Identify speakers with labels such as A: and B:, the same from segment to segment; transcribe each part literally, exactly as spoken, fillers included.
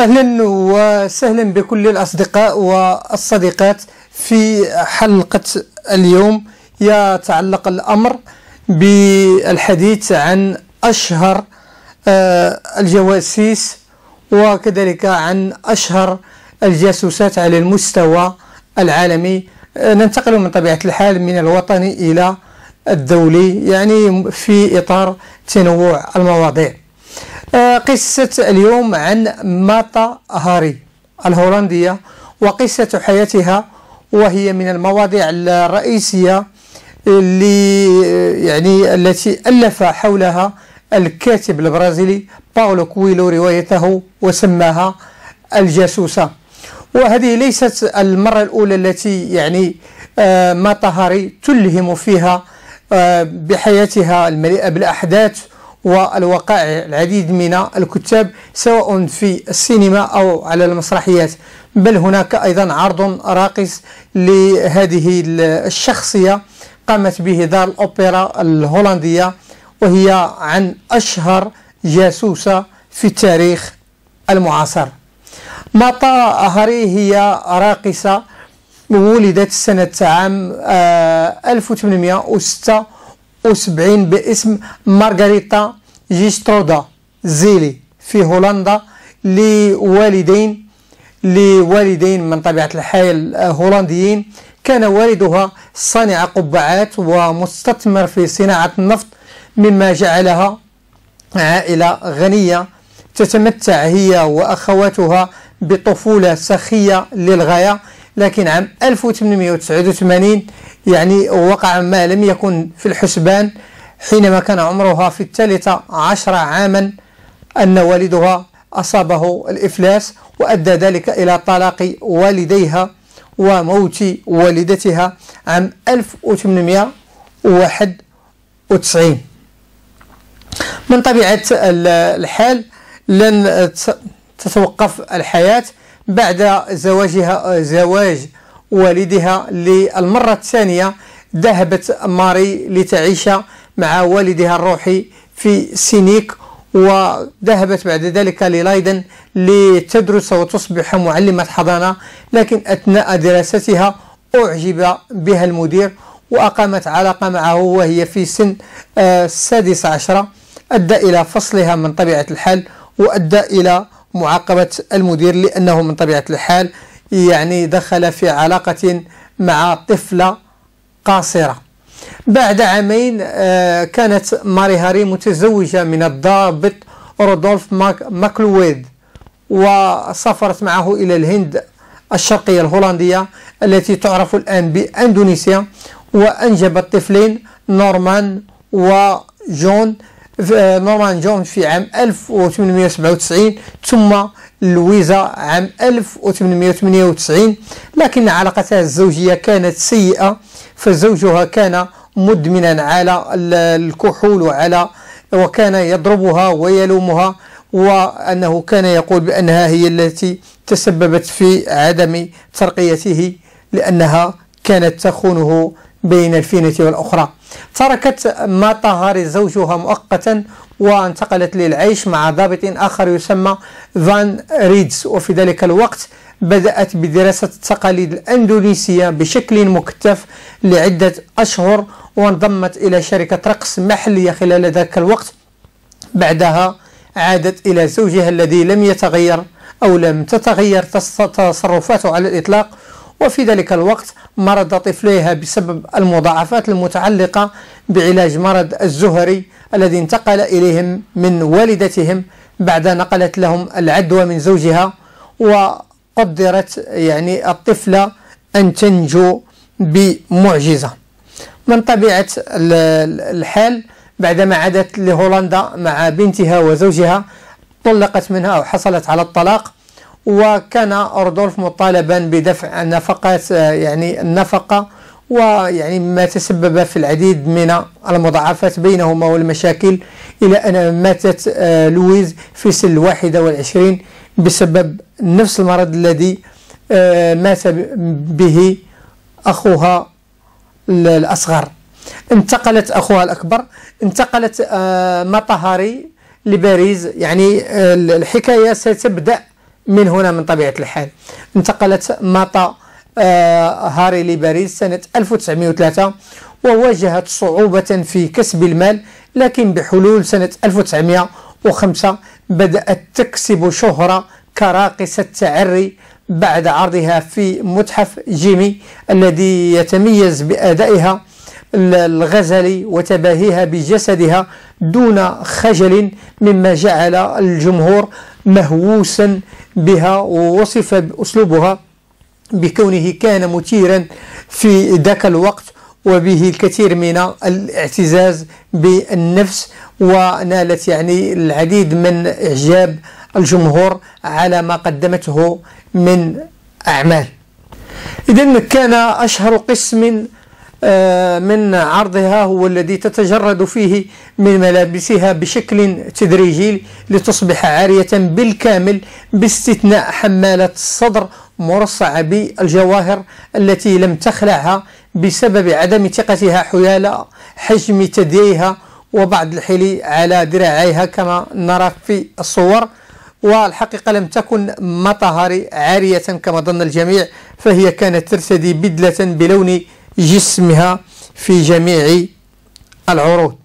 A: أهلا وسهلا بكل الأصدقاء والصديقات في حلقة اليوم. يتعلق الأمر بالحديث عن أشهر الجواسيس وكذلك عن أشهر الجاسوسات على المستوى العالمي. ننتقل من طبيعة الحال من الوطني إلى الدولي، يعني في إطار تنوع المواضيع. قصة اليوم عن ماتا هاري الهولندية وقصة حياتها، وهي من المواضيع الرئيسية اللي يعني التي ألف حولها الكاتب البرازيلي باولو كويلو روايته وسماها الجاسوسة. وهذه ليست المرة الأولى التي يعني ماتا هاري تلهم فيها بحياتها المليئة بالأحداث والوقائع العديد من الكتاب، سواء في السينما أو على المسرحيات، بل هناك أيضا عرض راقص لهذه الشخصية قامت به دار الأوبرا الهولندية، وهي عن أشهر جاسوسة في التاريخ المعاصر. ماتا هاري هي راقصة ولدت سنة عام ألف وثمانمئة وستة وسبعين باسم مارغريتا جيسترودا زيلي في هولندا، لوالدين لوالدين من طبيعة الحال هولنديين. كان والدها صانع قبعات ومستثمر في صناعة النفط، مما جعلها عائلة غنية تتمتع هي وأخواتها بطفولة سخية للغاية. لكن عام ألف وثمانمئة وتسعة وثمانين يعني وقع ما لم يكن في الحسبان، حينما كان عمرها في الثالثة عشر عاما أن والدها أصابه الإفلاس، وأدى ذلك إلى طلاق والديها وموت والدتها عام ألف وثمانمئة وواحد وتسعين. من طبيعة الحال لن تتوقف الحياة بعد زواجها زواج والدها للمرة الثانية. ذهبت ماري لتعيش مع والدها الروحي في سينيك، وذهبت بعد ذلك للايدن لتدرس وتصبح معلمة حضانة. لكن أثناء دراستها أعجب بها المدير وأقامت علاقة معه وهي في سن السادس عشر، أدى إلى فصلها من طبيعة الحال، وأدى إلى معاقبة المدير لأنه من طبيعة الحال يعني دخل في علاقة مع طفلة قاصرة. بعد عامين كانت ماري هاري متزوجة من الضابط رودولف ماكلويد، وسافرت معه إلى الهند الشرقية الهولندية التي تعرف الآن بأندونيسيا، وأنجبت طفلين نورمان وجون نورمان جون في عام ألف وثمانمئة وسبعة وتسعين، ثم لويزا عام ألف وثمانمئة وثمانية وتسعين. لكن علاقتها الزوجية كانت سيئة، فزوجها كان مدمنا على الكحول وعلى وكان يضربها ويلومها، وأنه كان يقول بأنها هي التي تسببت في عدم ترقيته لأنها كانت تخونه بين الفينة والأخرى. تركت ماتا هاري زوجها مؤقتا وانتقلت للعيش مع ضابط آخر يسمى فان ريدز، وفي ذلك الوقت بدأت بدراسة التقاليد الأندونيسية بشكل مكثف لعدة أشهر، وانضمت إلى شركة رقص محلية خلال ذاك الوقت. بعدها عادت إلى زوجها الذي لم يتغير أو لم تتغير تصرفاته على الإطلاق، وفي ذلك الوقت مرض طفليها بسبب المضاعفات المتعلقة بعلاج مرض الزهري الذي انتقل إليهم من والدتهم بعد نقلت لهم العدوى من زوجها، وقدرت يعني الطفلة أن تنجو بمعجزة. من طبيعة الحال بعدما عادت لهولندا مع بنتها وزوجها طلقت منها أو حصلت على الطلاق، وكان رودولف مطالبا بدفع نفقات يعني النفقة، ويعني ما تسبب في العديد من المضاعفات بينهما والمشاكل، إلى أن ماتت لويز في سن الواحدة والعشرين بسبب نفس المرض الذي مات به أخوها الأصغر. انتقلت أخوها الأكبر انتقلت ماتا هاري لباريس. يعني الحكاية ستبدأ من هنا من طبيعة الحال انتقلت ماطا آه هاري لباريس سنة ألف وتسعمائة وثلاثة، وواجهت صعوبة في كسب المال، لكن بحلول سنة ألف وتسعمائة وخمسة بدأت تكسب شهرة كراقصة تعري بعد عرضها في متحف جيمي الذي يتميز بأدائها الغزلي وتباهيها بجسدها دون خجل، مما جعل الجمهور مهووسا بها، ووصف بأسلوبها بكونه كان مثيرا في ذاك الوقت وبه الكثير من الاعتزاز بالنفس، ونالت يعني العديد من إعجاب الجمهور على ما قدمته من أعمال. إذن كان أشهر قسم من عرضها هو الذي تتجرد فيه من ملابسها بشكل تدريجي لتصبح عارية بالكامل، باستثناء حمالة الصدر مرصعة بالجواهر التي لم تخلعها بسبب عدم ثقتها حيال حجم ثدييها وبعض الحلي على ذراعيها كما نرى في الصور. والحقيقة لم تكن ماطا هاري عارية كما ظن الجميع، فهي كانت ترتدي بدلة بلون جسمها في جميع العروض.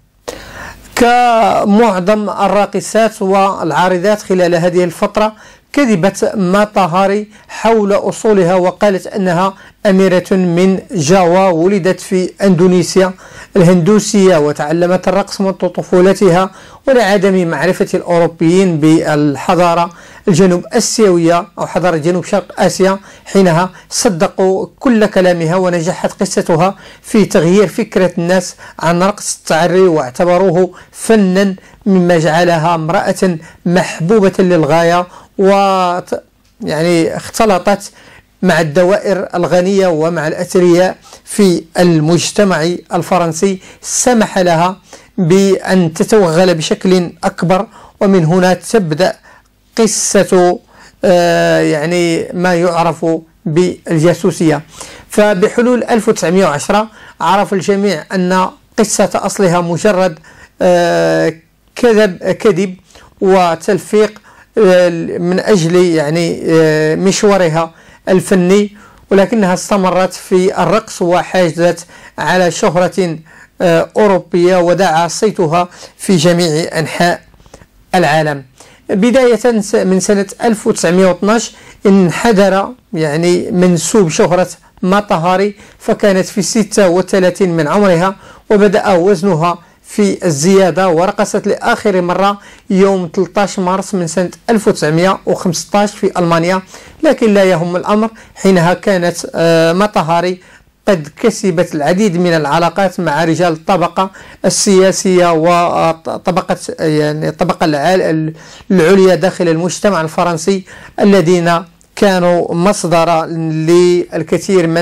A: كمعظم الراقصات والعارضات خلال هذه الفترة، كذبت ماطا هاري حول أصولها وقالت أنها أميرة من جاوا، ولدت في أندونيسيا الهندوسية وتعلمت الرقص منذ طفولتها، ولعدم معرفة الأوروبيين بالحضارة الجنوب آسيوية أو حضارة جنوب شرق آسيا حينها صدقوا كل كلامها، ونجحت قصتها في تغيير فكرة الناس عن رقص التعري واعتبروه فنا، مما جعلها امرأة محبوبة للغاية، و يعني اختلطت مع الدوائر الغنية ومع الأثرياء في المجتمع الفرنسي، سمح لها بأن تتوغل بشكل أكبر، ومن هنا تبدأ قصة آه يعني ما يعرف بالجاسوسية. فبحلول ألف وتسعمائة وعشرة عرف الجميع أن قصة أصلها مجرد آه كذب كذب وتلفيق من أجل يعني مشوارها الفني، ولكنها استمرت في الرقص وحازت على شهرة أوروبية ودعا صيتها في جميع أنحاء العالم. بداية من سنة ألف وتسعمائة واثني عشر انحدر يعني منسوب شهرة ماطا هاري، فكانت في ستة وثلاثين من عمرها، وبدأ وزنها في الزيادة، ورقصت لآخر مرة يوم ثلاثة عشر مارس من سنة ألف وتسعمائة وخمسة عشر في ألمانيا، لكن لا يهم الأمر، حينها كانت ماطا هاري قد كسبت العديد من العلاقات مع رجال الطبقة السياسية وطبقة يعني الطبقة العليا داخل المجتمع الفرنسي، الذين كانوا مصدر للكثير من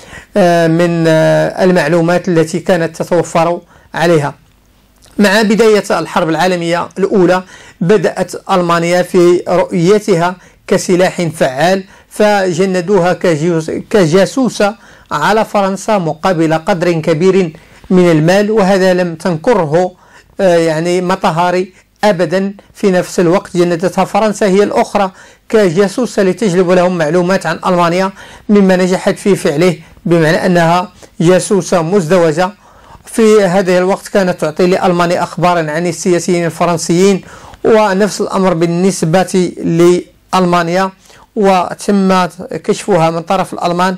A: من المعلومات التي كانت تتوفر عليها. مع بداية الحرب العالمية الأولى بدأت ألمانيا في رؤيتها كسلاح فعال، فجندوها كجاسوسة على فرنسا مقابل قدر كبير من المال، وهذا لم تنكره يعني ماطا هاري أبدا. في نفس الوقت جندتها فرنسا هي الأخرى كجاسوسة لتجلب لهم معلومات عن ألمانيا، مما نجحت في فعله، بمعنى أنها جاسوسة مزدوجة. في هذا الوقت كانت تعطي لألمانيا أخبارا عن السياسيين الفرنسيين، ونفس الأمر بالنسبة لألمانيا، وتم كشفها من طرف الألمان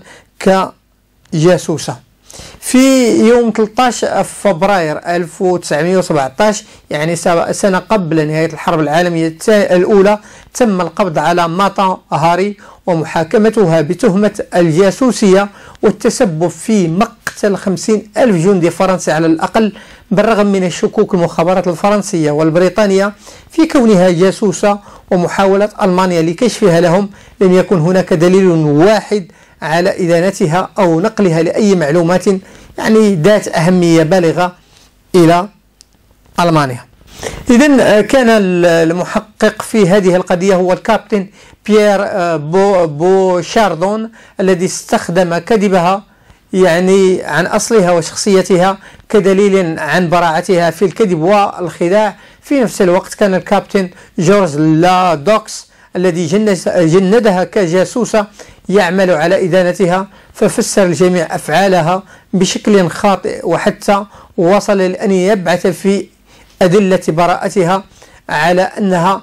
A: كجاسوسة. في يوم ثلاثة عشر فبراير ألف وتسعمائة وسبعة عشر يعني سنة قبل نهاية الحرب العالمية الأولى تم القبض على ماطا هاري ومحاكمتها بتهمة الجاسوسية والتسبب في مقتل خمسين ألف جندي فرنسي على الأقل، بالرغم من الشكوك المخابرات الفرنسية والبريطانية في كونها جاسوسة ومحاولة ألمانيا لكشفها لهم. لم يكن هناك دليل واحد على إدانتها أو نقلها لأي معلومات يعني ذات أهمية بالغة إلى ألمانيا. إذن كان المحقق في هذه القضية هو الكابتن بيير بو بوشاردون، الذي استخدم كذبها يعني عن أصلها وشخصيتها كدليل عن براعتها في الكذب والخداع. في نفس الوقت كان الكابتن جورج لادوكس الذي جندها كجاسوسة يعمل على إدانتها، ففسر الجميع أفعالها بشكل خاطئ، وحتى وصل لأن يبعث في أدلة براءتها على أنها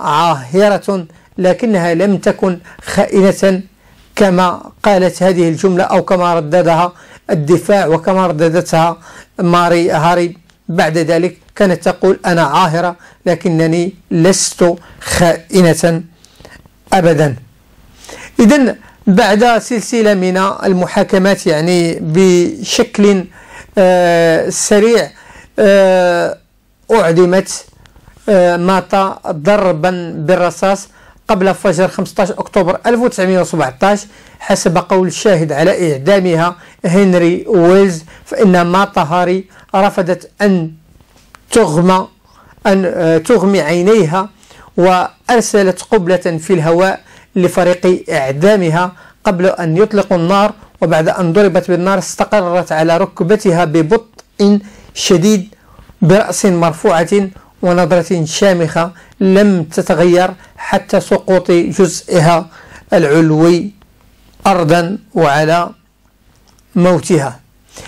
A: عاهرة، لكنها لم تكن خائنة كما قالت هذه الجملة أو كما رددها الدفاع وكما رددتها ماري هاري. بعد ذلك كانت تقول أنا عاهرة لكنني لست خائنة أبدا. إذن بعد سلسلة من المحاكمات يعني بشكل آه سريع آه أعدمت آه ماتا ضربا بالرصاص قبل فجر خمسة عشر أكتوبر ألف وتسعمئة وسبعة عشر حسب قول الشاهد على إعدامها هنري ويلز، فإن ماتا هاري رفضت أن تغمى أن تغمي عينيها وأرسلت قبلة في الهواء لفريق إعدامها قبل أن يطلقوا النار، وبعد أن ضربت بالنار استقرت على ركبتها ببطء شديد برأس مرفوعة ونظرة شامخة لم تتغير حتى سقوط جزئها العلوي أرضا وعلى موتها.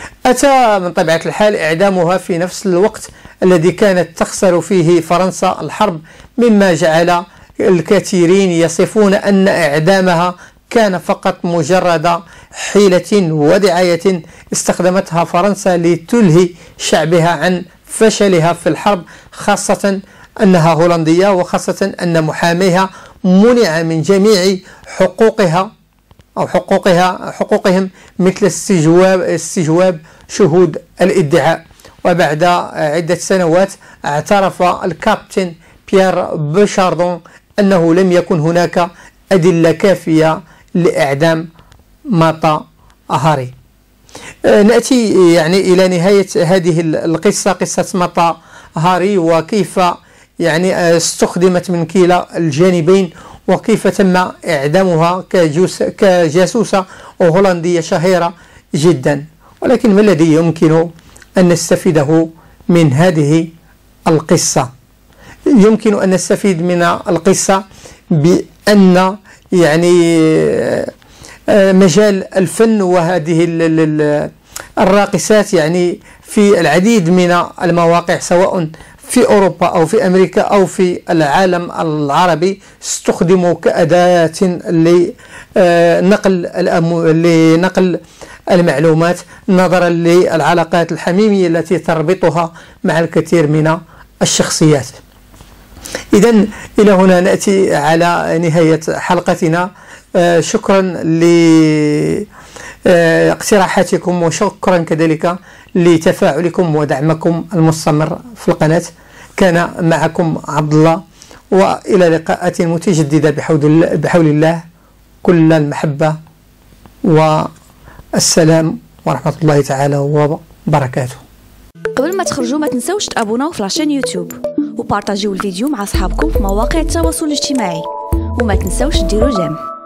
A: أتى من طبيعة الحال إعدامها في نفس الوقت الذي كانت تخسر فيه فرنسا الحرب، مما جعل الكثيرين يصفون أن إعدامها كان فقط مجرد حيلة ودعاية استخدمتها فرنسا لتلهي شعبها عن فشلها في الحرب، خاصة أنها هولندية، وخاصة أن محاميها منع من جميع حقوقها أو حقوقها حقوقهم مثل استجواب استجواب شهود الادعاء. وبعد عدة سنوات اعترف الكابتن بيير بوشاردون أنه لم يكن هناك أدلة كافية لإعدام ماتا هاري. نأتي يعني إلى نهاية هذه القصة، قصة ماتا هاري، وكيف يعني استخدمت من كلا الجانبين، وكيف تم إعدامها كجاسوسة هولندية شهيرة جدا. ولكن ما الذي يمكن أن نستفيده من هذه القصة؟ يمكن أن نستفيد من القصة بأن يعني مجال الفن وهذه الراقصات يعني في العديد من المواقع سواء في أوروبا أو في أمريكا أو في العالم العربي استخدموا كأداة لنقل لنقل المعلومات نظرا للعلاقات الحميمية التي تربطها مع الكثير من الشخصيات. إذن إلى هنا نأتي على نهاية حلقتنا. شكرا لاقتراحاتكم وشكرا كذلك لتفاعلكم ودعمكم المستمر في القناة. كان معكم عبد الله، وإلى لقاءات متجددة بحول بحول الله. كل المحبة والسلام ورحمة الله تعالى وبركاته.
B: قبل ما تخرجوا ما تنسوش تابوناو في لاشين يوتيوب وبارطاجيو الفيديو مع أصحابكم في مواقع التواصل الاجتماعي، وما تنسوش ديروا جيم.